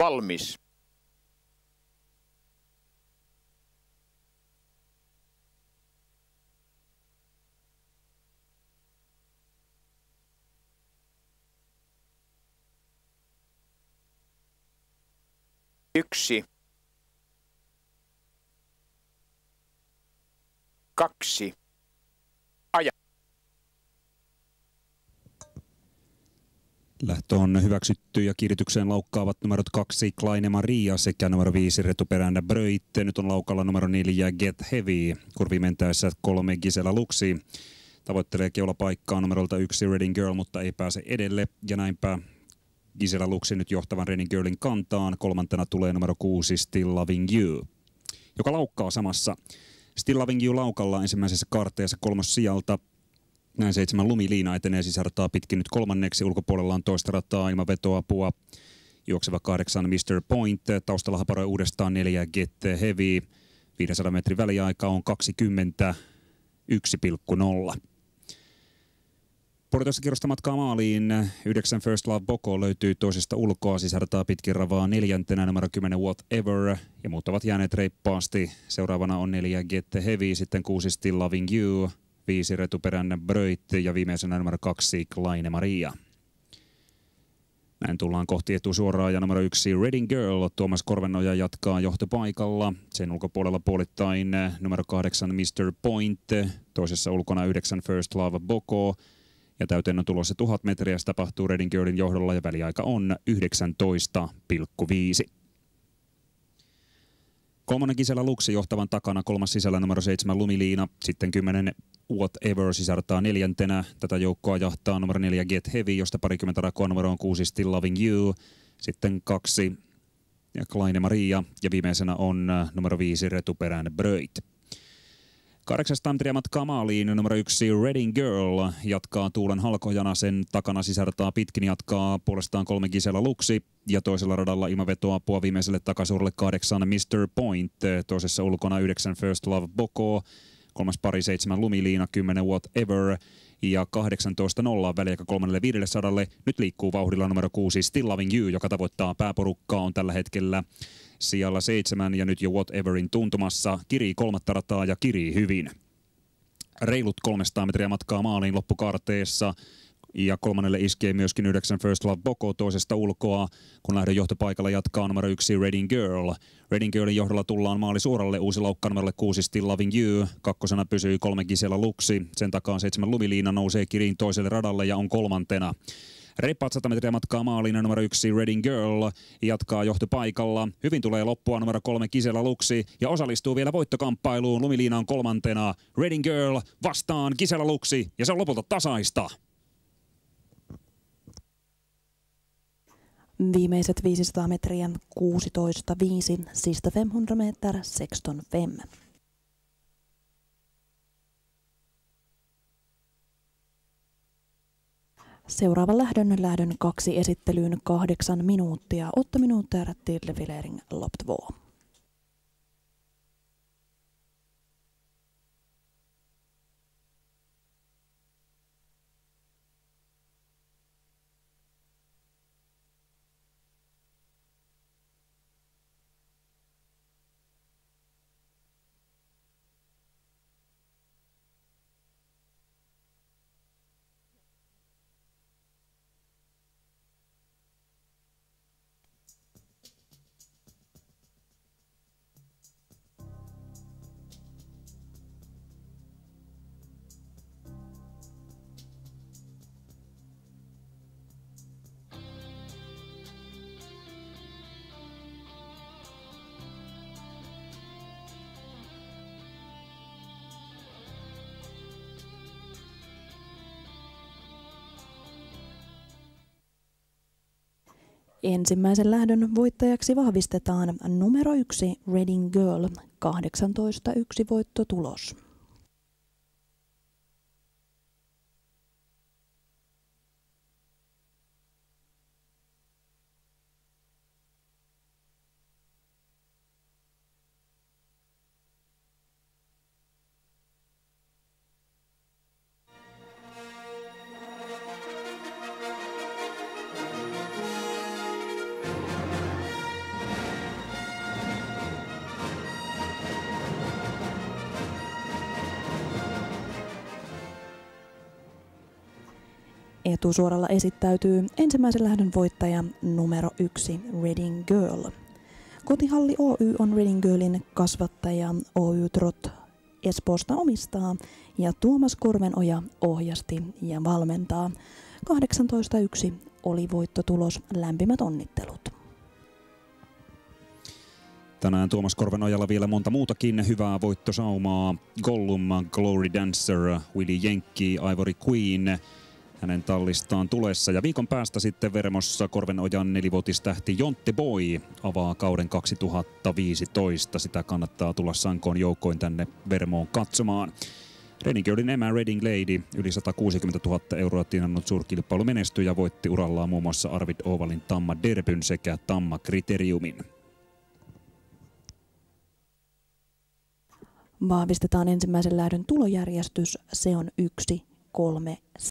Valmis. Yksi. Kaksi. Aja. Lähtö on hyväksytty ja kiiritykseen laukkaavat numerot 2 Kleine Maria sekä numero 5 Retuperänä Bröit. Nyt on laukalla numero 4 Get Heavy. Kurvi mentäessä 3 Gisela Luxi. Tavoittelee keulapaikkaa numerolta 1 Reading Girl, mutta ei pääse edelle. Ja näinpä Gisela Luxi nyt johtavan Reading Girlin kantaan. Kolmantena tulee numero 6 Still Loving You, joka laukkaa samassa. Still Loving You laukalla ensimmäisessä kaarteessa kolmossijalta. Näin 7 Lumiliina etenee sisärtaa pitkin nyt kolmanneksi. Ulkopuolella on toista rataa ilman vetoapua. Juokseva 8 Mr. Point. Taustalla haparoi uudestaan 4 Get Heavy. 500 metrin väliaika on 21,0. Puolitoista kierrosta matkaa maaliin. 9 First Love Boko löytyy toisesta ulkoa. Sisärtaa pitkin ravaa neljäntenä numero 10 Whatever. Ja muut ovat jääneet reippaasti. Seuraavana on 4 Get Heavy. Sitten 6 Still Loving You. 5 Retuperänä Bröit ja viimeisenä numero 2 Kleine Maria. Näin tullaan kohti etusuoraa ja numero 1 Reading Girl. Tuomas Korvenoja jatkaa johtopaikalla. Sen ulkopuolella puolittain numero 8 Mr. Point. Toisessa ulkona 9 First Love Boko. Ja täyteen on tulossa 1000 metriä. Se tapahtuu Reading Girlin johdolla ja väliaika on 19,5. Kolmonen Gisela Luxi johtavan takana, kolmas sisällä numero 7 Lumiliina, sitten 10 Whatever sisartaa neljäntenä. Tätä joukkoa jahtaa numero 4 Get Heavy, josta parikymmentä rakoa numero on 6 Still Loving You, sitten 2 Kleine Maria ja viimeisenä on numero 5 Retuperänä Bröit. 800 metriä matkaa maaliin, numero 1 Reading Girl jatkaa tuulen halkojana, sen takana sisärtaa pitkin, jatkaa puolestaan 3 Gisela Luxi ja toisella radalla ilman vetoapua viimeiselle takasuorelle 8 Mr. Point, toisessa ulkona 9 First Love Boko, kolmas pari 7 Lumiliina, 10 Whatever ja 18.0 väliaika 300–500. Nyt liikkuu vauhdilla numero 6 Still Loving You, joka tavoittaa pääporukkaa, on tällä hetkellä sijalla 7 ja nyt jo Whateverin tuntumassa. Kirii kolmatta rataa ja kirii hyvin. Reilut 300 metriä matkaa maaliin loppukaarteessa. Ja kolmannelle iskee myöskin 9 First Love Boko toisesta ulkoa, kun lähdön johtopaikalla jatkaa numero 1 Reading Girl. Reading Girlin johdolla tullaan maali suoralle, uusi laukka numerolle 6 Still Loving You. Kakkosena pysyy 3 Gisela Luxi, sen takaa 7 Lumiliina nousee kiriin toiselle radalle ja on kolmantena. Reippaat 100 metriä matkaa maaliin numero 1 Reading Girl jatkaa johtopaikalla. Hyvin tulee loppua numero 3 Gisela Luxi ja osallistuu vielä voittokamppailuun. Lumiliina on kolmantena. Reading Girl vastaan Gisela Luxi ja se on lopulta tasaista. Viimeiset 500 metriä 16,5, sista 500 meter 16,5. Seuraavan lähdön 2 esittelyyn 8 minuuttia. 8 minuuttia till leverering lopp 2. Ensimmäisen lähdön voittajaksi vahvistetaan numero 1 Reading Girl, 18,1 voittotulos. Etusuoralla esittäytyy ensimmäisen lähdön voittaja numero 1 Reading Girl. Kotihalli Oy on Reading Girlin kasvattaja, Oy Trot Espoosta omistaa ja Tuomas Korvenoja ohjasti ja valmentaa. 18.1 oli voittotulos, lämpimät onnittelut. Tänään Tuomas Korvenojalla vielä monta muutakin hyvää voittosaumaa. Gollum, Glory Dancer, Willie Jenkki, Ivory Queen hänen tallistaan tulessa. Ja viikon päästä sitten Vermossa Korvenojan nelivuotistähti Jonte Boy avaa kauden 2015. Sitä kannattaa tulla sankoon joukkoin tänne Vermoon katsomaan. Reading Girlin emä Reading Lady yli 160 000 euroa tienannut suurkilpailu menestyi ja voitti urallaan muun muassa Arvid Ovalin Tamma Derbyn sekä Tamma Kriteriumin. Vahvistetaan ensimmäisen lähdön tulojärjestys. Se on 1, 3,